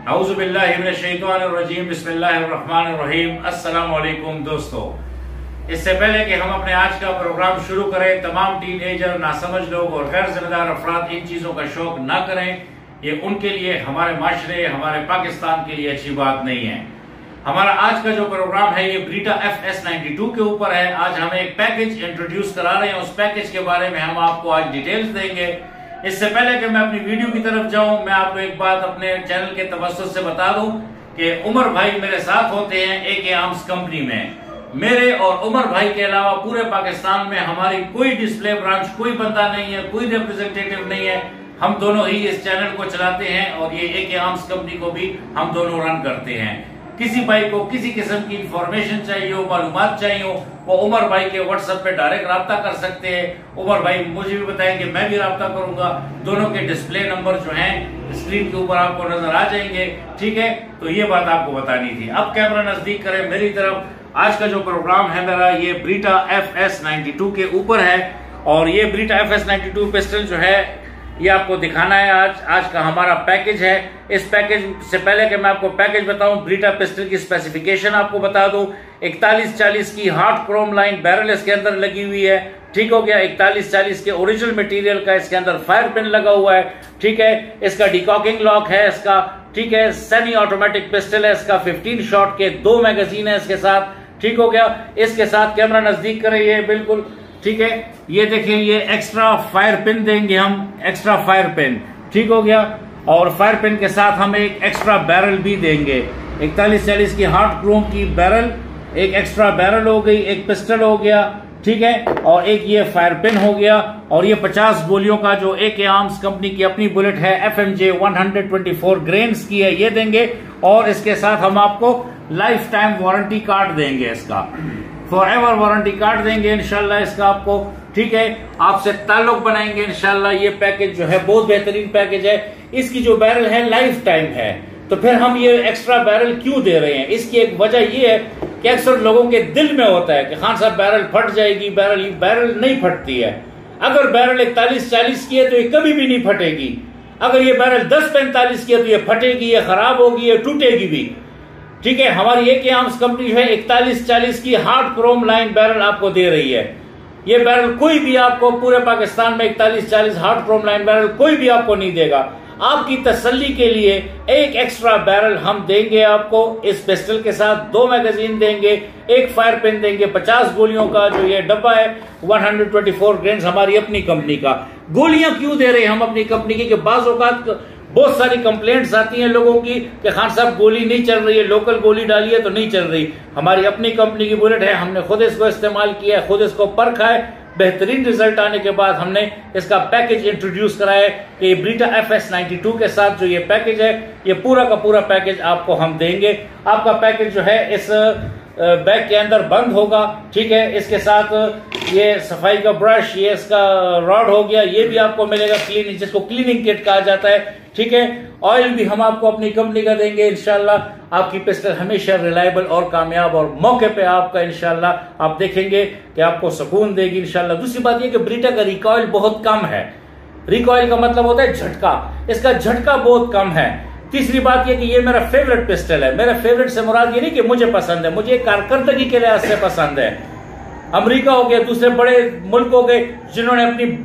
औज़ुबिल्लाहिमिनश्शैतानिर्रजीम बिस्मिल्लाहिर्रहमानिर्रहीम। अस्सलाम वालेकुम दोस्तों, इससे पहले कि हम अपने आज का प्रोग्राम शुरू करें, तमाम टीनेजर, नासमझ लोग और गैर जिम्मेदार अफराद इन चीजों का शौक ना करें। ये उनके लिए, हमारे माशरे, हमारे पाकिस्तान के लिए अच्छी बात नहीं है। हमारा आज का जो प्रोग्राम है ये ब्रीटा FS92 के ऊपर है। आज हम एक पैकेज इंट्रोड्यूस करा रहे हैं, उस पैकेज के बारे में हम आपको आज डिटेल्स देंगे। इससे पहले कि मैं अपनी वीडियो की तरफ जाऊं, मैं आपको एक बात अपने चैनल के तवज्जुह से बता दूं कि उमर भाई मेरे साथ होते हैं AK आर्म्स कंपनी में। मेरे और उमर भाई के अलावा पूरे पाकिस्तान में हमारी कोई डिस्प्ले ब्रांच, कोई बंदा नहीं है, कोई रिप्रेजेंटेटिव नहीं है। हम दोनों ही इस चैनल को चलाते हैं और ये AK आर्म्स कंपनी को भी हम दोनों रन करते हैं। किसी भाई को किसी किस्म की इंफॉर्मेशन चाहिए हो, मालूमात चाहिए हो, वो उमर भाई के व्हाट्सएप पे डायरेक्ट राब्ता कर सकते हैं। उमर भाई मुझे भी बताएंगे, मैं भी राब्ता करूंगा। दोनों के डिस्प्ले नंबर जो हैं स्क्रीन के ऊपर आपको नजर आ जाएंगे। ठीक है, तो ये बात आपको बतानी थी। अब कैमरा नजदीक करें मेरी तरफ। आज का जो प्रोग्राम है मेरा, ये ब्रीटा FS92 के ऊपर है और ये ब्रीटा FS92 पिस्टल जो है ये आपको दिखाना है। आज का हमारा पैकेज है। इस पैकेज से पहले कि मैं आपको पैकेज बताऊं, ब्रीटा पिस्टल की स्पेसिफिकेशन आपको बता दूं। 4140 की हार्ड क्रोम लाइन बैरल इसके अंदर लगी हुई है। ठीक हो गया। 4140 के ओरिजिनल मटेरियल का इसके अंदर फायर पिन लगा हुआ है। ठीक है, इसका डिकॉकिंग लॉक है इसका। ठीक है, सेमी ऑटोमेटिक पिस्टल है इसका। 15 शॉट के 2 मैगजीन है इसके साथ। ठीक हो गया। इसके साथ कैमरा नजदीक करें, बिल्कुल ठीक है, ये देखिए, ये एक्स्ट्रा फायर पिन देंगे हम, एक्स्ट्रा फायर पिन। ठीक हो गया। और फायर पिन के साथ हम एक एक्स्ट्रा बैरल भी देंगे। 4140 की हार्ड क्रोम की बैरल, एक एक्स्ट्रा बैरल हो गई, एक पिस्टल हो गया। ठीक है, और एक ये फायर पिन हो गया। और ये 50 गोलियों का जो AK आर्म्स कंपनी की अपनी बुलेट है, FMJ 124 ग्रेन्स की है, ये देंगे। और इसके साथ हम आपको लाइफ टाइम वारंटी कार्ड देंगे, इसका फॉर एवर वारंटी कार्ड देंगे इंशाल्लाह इसका आपको। ठीक है, आपसे ताल्लुक बनाएंगे इंशाल्लाह। ये पैकेज जो है बहुत बेहतरीन पैकेज है। इसकी जो बैरल है लाइफ टाइम है, तो फिर हम ये एक्स्ट्रा बैरल क्यों दे रहे हैं? इसकी एक वजह ये है कि अक्सर लोगों के दिल में होता है कि खान साहब बैरल फट जाएगी। बैरल नहीं फटती है। अगर बैरल 4140 की है तो ये कभी भी नहीं फटेगी। अगर ये बैरल 1045 की है तो ये फटेगी, ये खराब होगी, ये टूटेगी भी। ठीक है, हमारी AK आर्म्स कंपनी जो है 4140 की हार्ड क्रोम लाइन बैरल आपको दे रही है। ये बैरल कोई भी आपको पूरे पाकिस्तान में 4140 हार्ड क्रोम लाइन बैरल कोई भी आपको नहीं देगा। आपकी तसल्ली के लिए एक एक्स्ट्रा बैरल हम देंगे आपको इस पिस्टल के साथ। 2 मैगजीन देंगे, एक फायर पिन देंगे। 50 गोलियों का जो ये डब्बा है, 124 ग्रेन्स हमारी अपनी कंपनी का। गोलियां क्यों दे रहे हैं हम अपनी कंपनी की? कि बाज़ औक़ात बहुत सारी कंप्लेंट्स आती हैं लोगों की कि खान साहब गोली नहीं चल रही है, लोकल गोली डाली है तो नहीं चल रही। हमारी अपनी कंपनी की बुलेट है, हमने खुद इसको इस्तेमाल किया है, खुद इसको परखा है। बेहतरीन रिजल्ट आने के बाद हमने इसका पैकेज इंट्रोड्यूस कराया है कि ब्रीटा FS92 के साथ जो ये पैकेज है, ये पूरा का पूरा पैकेज आपको हम देंगे। आपका पैकेज जो है इस बैग के अंदर बंद होगा। ठीक है, इसके साथ ये सफाई का ब्रश, ये इसका रॉड हो गया, ये भी आपको मिलेगा, क्लीनिंग, जिसको क्लीनिंग किट कहा जाता है। ठीक है, ऑयल भी हम आपको अपनी कंपनी का देंगे इंशाल्लाह। आपकी पिस्टल हमेशा रिलायबल और कामयाब और मौके पे आपका इंशाल्लाह आप देखेंगे कि आपको सुकून देगी इंशाल्लाह। दूसरी बात यह कि ब्रीटा का रिकॉइल बहुत कम है। रिकॉइल का मतलब होता है झटका, इसका झटका बहुत कम है। तीसरी बात यह कि ये मेरा फेवरेट पिस्टल है। मेरा फेवरेट से मुराद ये नहीं कि मुझे पसंद है, मुझे कारकर्दगी के लिहाज से पसंद है। अमेरिका हो गया, दूसरे बड़े मुल्क हो गए जिन्होंने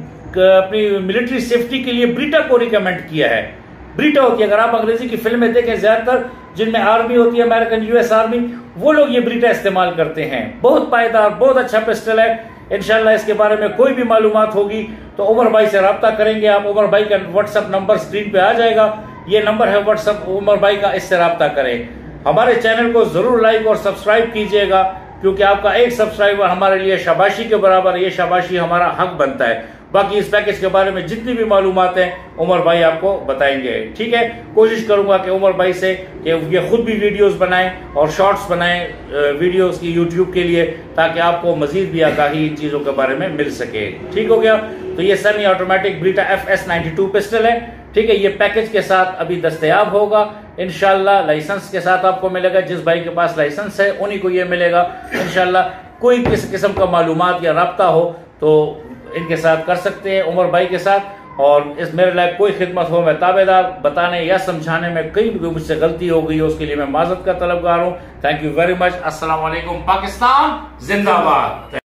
अपनी मिलिट्री सेफ्टी के लिए ब्रीटा को रिकमेंड किया है। ब्रीटा होती है, अगर आप अंग्रेजी की फिल्में देखें, ज्यादातर जिनमें आर्मी होती है, अमेरिकन US आर्मी, वो लोग ये ब्रीटा इस्तेमाल करते हैं। बहुत पायदार, बहुत अच्छा पिस्टल है। इंशाल्लाह इसके बारे में कोई भी मालूमात होगी तो उमर भाई से राब्ता करेंगे आप। उमर भाई का व्हाट्सएप नंबर स्क्रीन पे आ जाएगा, ये नंबर है व्हाट्सएप उमर भाई का, इससे राब्ता करें। हमारे चैनल को जरूर लाइक और सब्सक्राइब कीजिएगा, क्योंकि आपका एक सब्सक्राइबर हमारे लिए शाबाशी के बराबर है। ये शाबाशी हमारा हक बनता है। बाकी इस पैकेज के बारे में जितनी भी मालूमात है उमर भाई आपको बताएंगे। ठीक है, कोशिश करूंगा कि उमर भाई से कि ये खुद भी वीडियोस बनाएं और शॉर्ट्स बनाएं वीडियोस की यूट्यूब के लिए, ताकि आपको मजीद भी आगाही इन चीजों के बारे में मिल सके। ठीक हो गया। तो ये सेमी ऑटोमेटिक ब्रीटा FS92 पिस्टल है। ठीक है, ये पैकेज के साथ अभी दस्तयाब होगा इंशाल्लाह। लाइसेंस के साथ आपको मिलेगा। जिस भाई के पास लाइसेंस है उन्हीं को ये मिलेगा इंशाल्लाह। कोई किस किस्म का मालूमात या राब्ता हो तो इनके साथ कर सकते हैं, उमर भाई के साथ। और इस मेरे लायक कोई खिदमत हो मैं ताबेदार, बताने या समझाने में कहीं भी मुझसे गलती हो गई हो उसके लिए मैं माजरत का तलबगार हूँ। Thank you very much. अस्सलाम वालेकुम। पाकिस्तान जिंदाबाद।